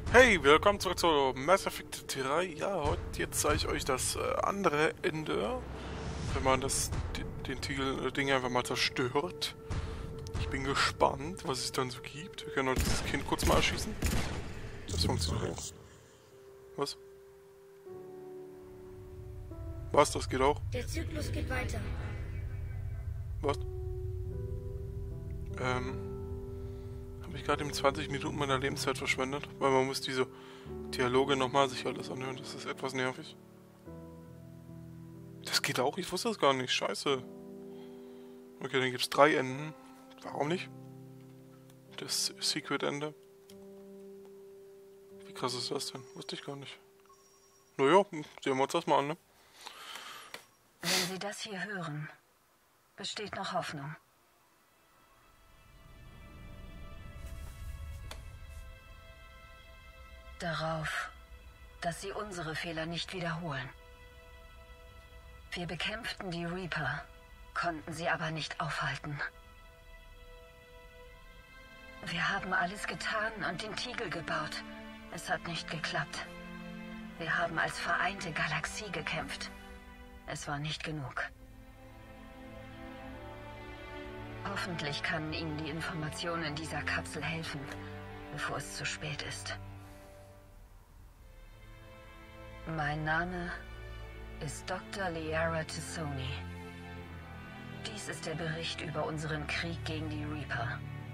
Hey, willkommen zurück zu Mass Effect 3. Ja, jetzt zeige ich euch das andere Ende, wenn man den Ding einfach mal zerstört. Ich bin gespannt, was es dann so gibt. Wir können auch dieses Kind kurz mal erschießen. Das funktioniert auch. Was? Was? Das geht auch? Der Zyklus geht weiter. Was? Habe ich gerade eben 20 Minuten meiner Lebenszeit verschwendet? Weil man muss diese Dialoge nochmal sich alles anhören. Das ist etwas nervig. Das geht auch? Ich wusste das gar nicht. Scheiße. Okay, dann gibt es 3 Enden. Warum nicht? Das Secret-Ende. Wie krass ist das denn? Wusste ich gar nicht. Naja, sehen wir uns das mal an, ne? Wenn Sie das hier hören, besteht noch Hoffnung. Darauf, dass Sie unsere Fehler nicht wiederholen. Wir bekämpften die Reaper, konnten sie aber nicht aufhalten. Wir haben alles getan und den Tiegel gebaut. Es hat nicht geklappt. Wir haben als vereinte Galaxie gekämpft. Es war nicht genug. Hoffentlich kann Ihnen die Information in dieser Kapsel helfen, bevor es zu spät ist. Mein Name ist Dr. Liara T'Soni. Dies ist der Bericht über unseren Krieg gegen die Reaper.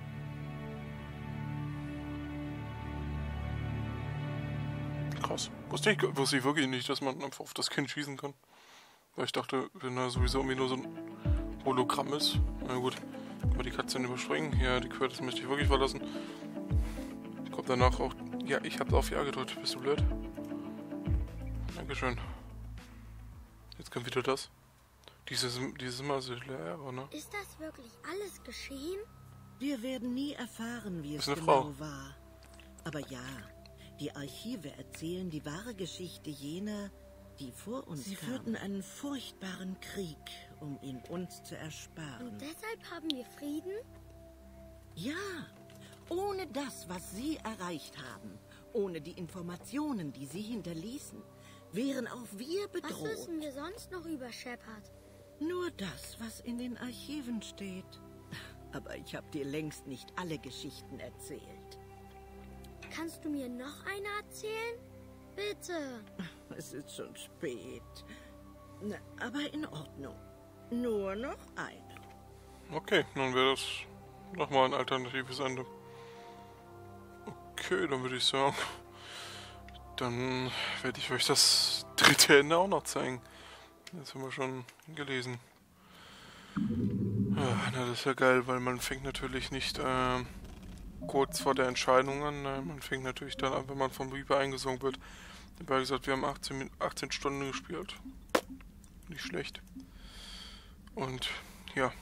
Krass. Wusste ich wirklich nicht, dass man einfach auf das Kind schießen kann. Weil ich dachte, wenn da sowieso irgendwie nur so ein Hologramm ist. Na gut, kann man die Katze überspringen. Ja, die Curtis möchte ich wirklich verlassen. Kommt danach auch... Ja, ich hab's auf Ja gedrückt. Bist du blöd? Dankeschön. Jetzt kommt wieder das. Dieses Mal ist leer, ne? Ist das wirklich alles geschehen? Wir werden nie erfahren, wie es Ist eine genau Frau. war. Aber ja, die Archive erzählen die wahre Geschichte jener, die vor uns kamen. Sie führten einen furchtbaren Krieg, um ihn uns zu ersparen. Und deshalb haben wir Frieden? Ja, ohne das, was sie erreicht haben, ohne die Informationen, die sie hinterließen, wären auch wir bedroht. Was wissen wir sonst noch über Shepard? Nur das, was in den Archiven steht. Aber ich habe dir längst nicht alle Geschichten erzählt. Kannst du mir noch eine erzählen? Bitte. Es ist schon spät. Na, aber in Ordnung. Nur noch eine. Okay, dann wäre das nochmal ein alternatives Ende. Okay, dann würde ich sagen, dann werde ich euch das dritte Ende auch noch zeigen. Das haben wir schon gelesen. Ja, na, das ist ja geil, weil man fängt natürlich nicht kurz vor der Entscheidung an. Man fängt natürlich dann an, wenn man vom Reaper eingesungen wird. Ich habe ja gesagt, wir haben 18 Stunden gespielt. Nicht schlecht. Und ja.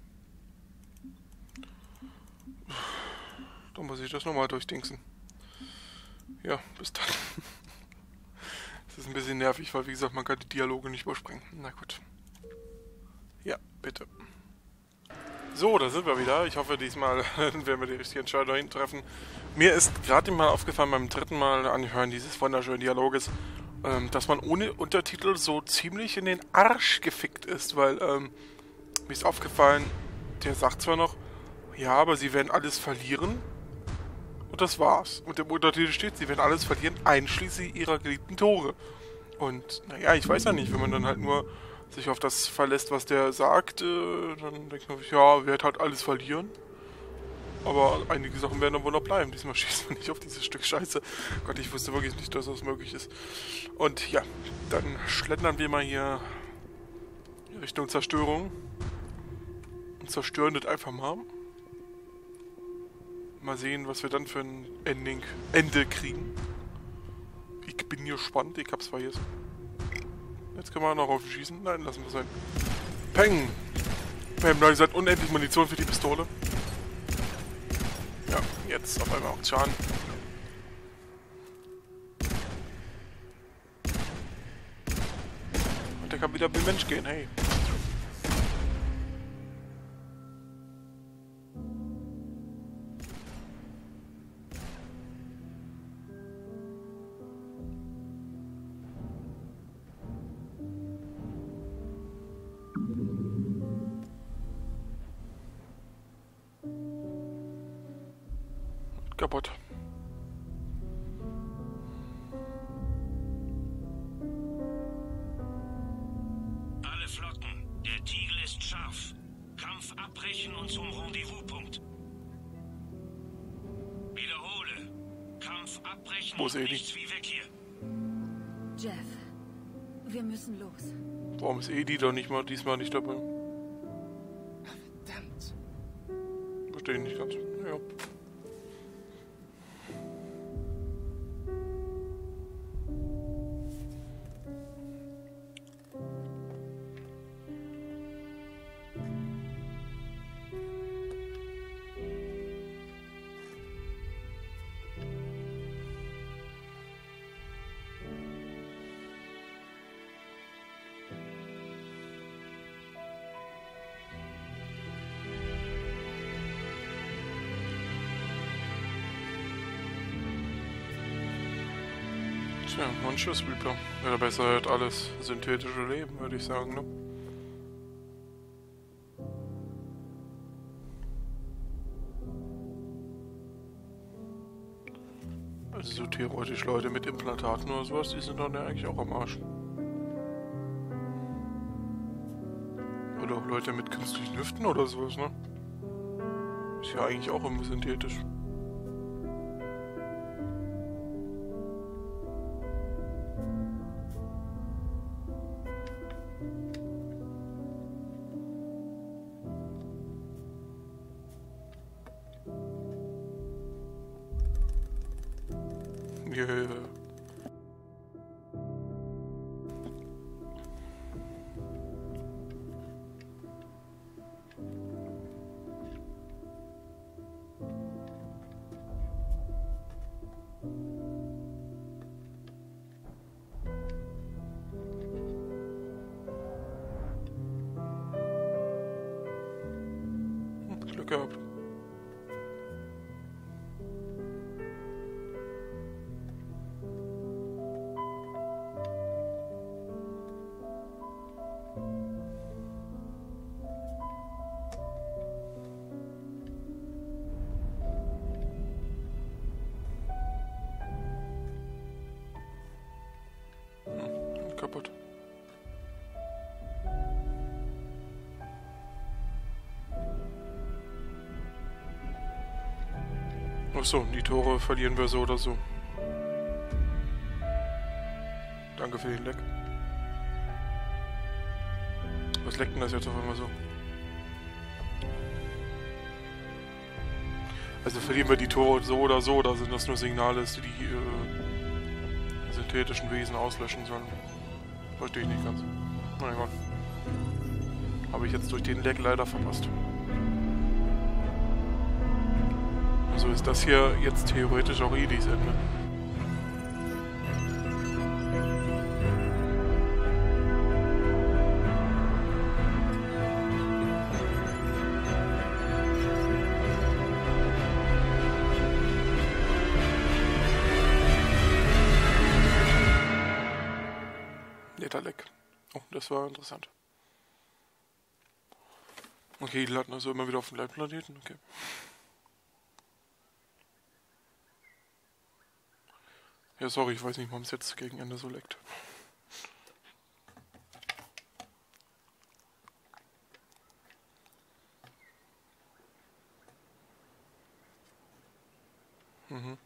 Dann muss ich das nochmal durchdingsen. Ja, bis dann. Das ist ein bisschen nervig, weil wie gesagt, man kann die Dialoge nicht überspringen. Na gut. Ja, bitte. So, da sind wir wieder. Ich hoffe, diesmal werden wir die richtige Entscheidung treffen. Mir ist gerade mal aufgefallen beim dritten Mal anhören dieses wunderschönen Dialoges, dass man ohne Untertitel so ziemlich in den Arsch gefickt ist, weil mir ist aufgefallen, der sagt zwar noch, ja, aber sie werden alles verlieren. Und das war's. Und im Untertitel steht, sie werden alles verlieren, einschließlich ihrer geliebten Tore. Und, naja, ich weiß ja nicht, wenn man dann halt nur sich auf das verlässt, was der sagt, dann denkt man sich, ja, wird halt alles verlieren. Aber einige Sachen werden dann wohl noch bleiben. Diesmal schießt man nicht auf dieses Stück Scheiße. Gott, ich wusste wirklich nicht, dass das möglich ist. Und ja, dann schlendern wir mal hier in Richtung Zerstörung. Und zerstören das einfach mal. Mal sehen, was wir dann für ein Ende kriegen. Ich bin gespannt. Ich hab's zwar jetzt. Jetzt können wir noch auf ihn schießen. Nein, lassen wir sein. Peng! Wir haben gesagt, unendlich Munition für die Pistole. Ja, jetzt auf einmal auch Schaden. Und der kann wieder wie Mensch gehen, hey. kaputt. Alle Flotten, der Tiegel ist scharf. Kampf abbrechen und zum Rendezvouspunkt. Wiederhole. Kampf abbrechen Wo ist und Edi? nichts wie weg hier. Jeff, wir müssen los. Warum ist Edi doch nicht mal diesmal nicht dabei? Verdammt. Verstehe ich nicht ganz. Ja. Tja, manches Reaper. Wäre besser halt alles synthetische Leben, würde ich sagen, ne? Also so theoretisch Leute mit Implantaten oder sowas, die sind dann ja eigentlich auch am Arsch. Oder auch Leute mit künstlichen Hüften oder sowas, ne? Ist ja eigentlich auch immer synthetisch. Ja. Glück gehabt. Kaputt. Achso, die Tore verlieren wir so oder so. Danke für den Leck. Was leckt denn das jetzt auf einmal so? Also verlieren wir die Tore so oder so, oder sind das nur Signale, die die synthetischen Wesen auslöschen sollen? Verstehe ich nicht ganz. Na egal. Habe ich jetzt durch den Leck leider verpasst. Also ist das hier jetzt theoretisch auch Edis Ende. Netter Leck. Oh, das war interessant. Okay, die landen also immer wieder auf dem gleichen Planeten. Okay. Ja, sorry, ich weiß nicht, warum es jetzt gegen Ende so leckt. Mhm.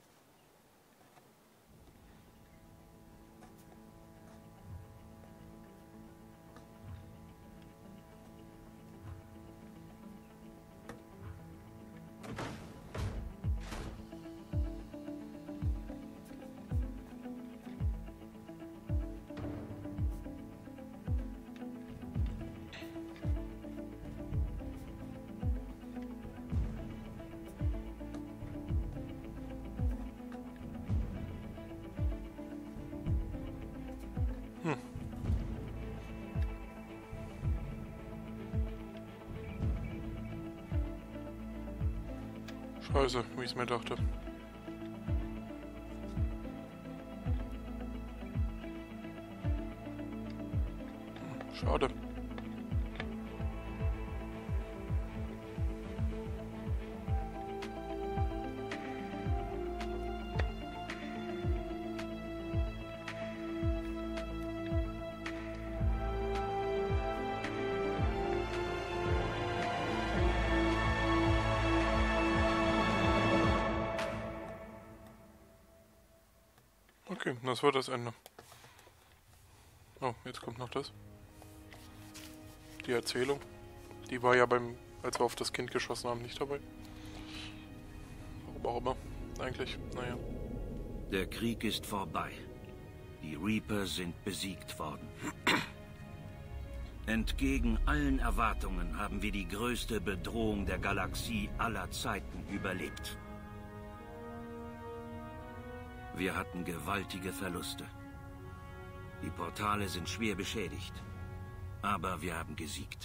Scheiße, wie ich es mir dachte. Schade. Okay, das war das Ende. Oh, jetzt kommt noch das. Die Erzählung. Die war ja als wir auf das Kind geschossen haben, nicht dabei. Warum auch immer. Eigentlich, naja. Der Krieg ist vorbei. Die Reaper sind besiegt worden. Entgegen allen Erwartungen haben wir die größte Bedrohung der Galaxie aller Zeiten überlebt. Wir hatten gewaltige Verluste. Die Portale sind schwer beschädigt. Aber wir haben gesiegt.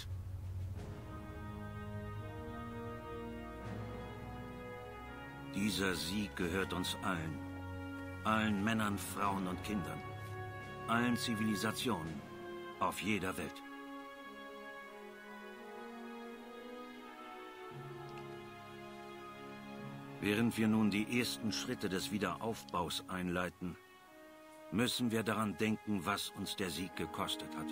Dieser Sieg gehört uns allen. Allen Männern, Frauen und Kindern. Allen Zivilisationen. Auf jeder Welt. Während wir nun die ersten Schritte des Wiederaufbaus einleiten, müssen wir daran denken, was uns der Sieg gekostet hat.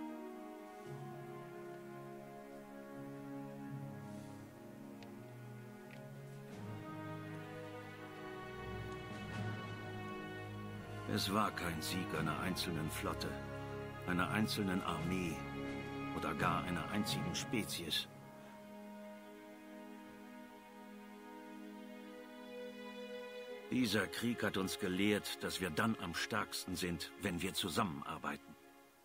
Es war kein Sieg einer einzelnen Flotte, einer einzelnen Armee oder gar einer einzigen Spezies. Dieser Krieg hat uns gelehrt, dass wir dann am stärksten sind, wenn wir zusammenarbeiten.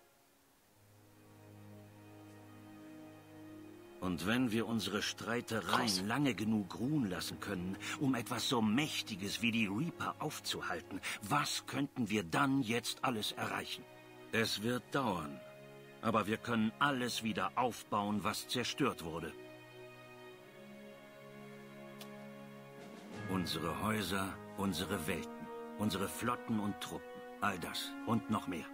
Und wenn wir unsere Streitereien lange genug ruhen lassen können, um etwas so Mächtiges wie die Reaper aufzuhalten, was könnten wir dann jetzt alles erreichen? Es wird dauern, aber wir können alles wieder aufbauen, was zerstört wurde. Unsere Häuser, unsere Welten, unsere Flotten und Truppen, all das und noch mehr.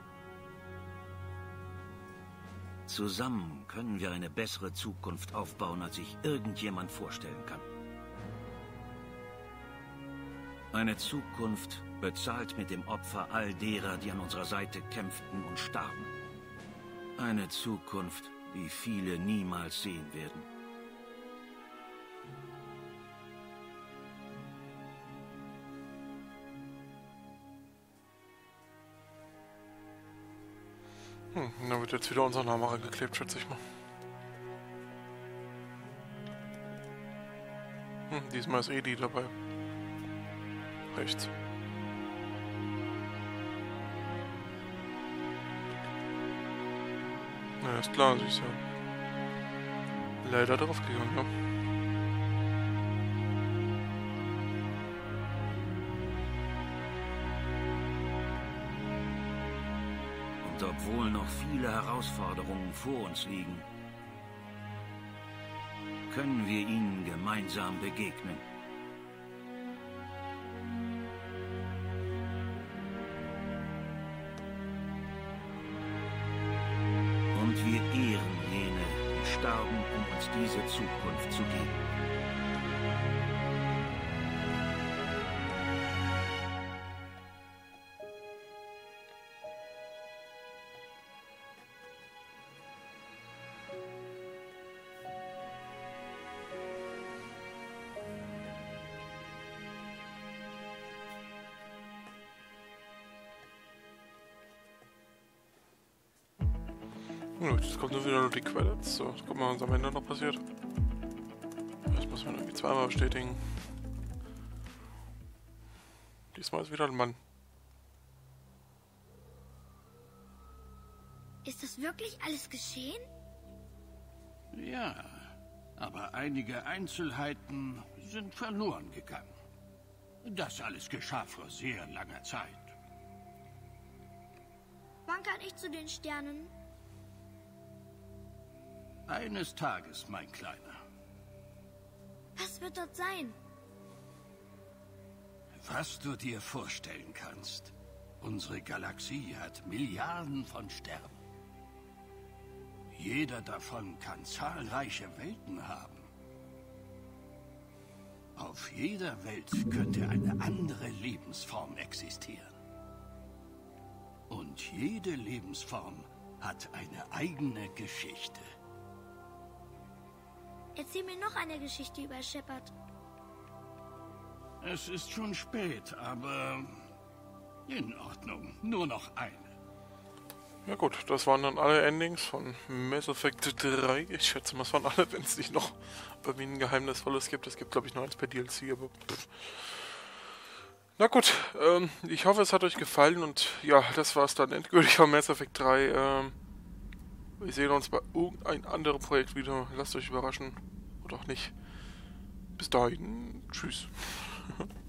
Zusammen können wir eine bessere Zukunft aufbauen, als sich irgendjemand vorstellen kann. Eine Zukunft bezahlt mit dem Opfer all derer, die an unserer Seite kämpften und starben. Eine Zukunft, die viele niemals sehen werden. Da wird jetzt wieder unser Name angeklebt, schätze ich mal. Diesmal ist Edi dabei. Rechts. Na, ist klar, sie ist ja leider drauf gegangen, ne? Obwohl noch viele Herausforderungen vor uns liegen, können wir ihnen gemeinsam begegnen. Und wir ehren jene, die starben, um uns diese Zukunft zu geben. Gut, jetzt kommt nur wieder nur die Credits. So, jetzt gucken wir mal, was am Ende noch passiert. Das muss man irgendwie zweimal bestätigen. Diesmal ist wieder ein Mann. Ist das wirklich alles geschehen? Ja, aber einige Einzelheiten sind verloren gegangen. Das alles geschah vor sehr langer Zeit. Wann kann ich zu den Sternen? Eines Tages, mein Kleiner. Was wird dort sein? Was du dir vorstellen kannst. Unsere Galaxie hat Milliarden von Sternen. Jeder davon kann zahlreiche Welten haben. Auf jeder Welt könnte eine andere Lebensform existieren. Und jede Lebensform hat eine eigene Geschichte. Erzähl mir noch eine Geschichte über Shepard. Es ist schon spät, aber In Ordnung. Nur noch eine. Ja gut, das waren dann alle Endings von Mass Effect 3. Ich schätze mal, es waren alle, wenn es nicht noch irgendwie ein Geheimnisvolles gibt. Es gibt, glaube ich, nur eins per DLC, aber... Na gut, ich hoffe, es hat euch gefallen und ja, das war's dann endgültig von Mass Effect 3. Wir sehen uns bei irgendeinem anderen Projekt wieder. Lasst euch überraschen. Oder auch nicht. Bis dahin. Tschüss.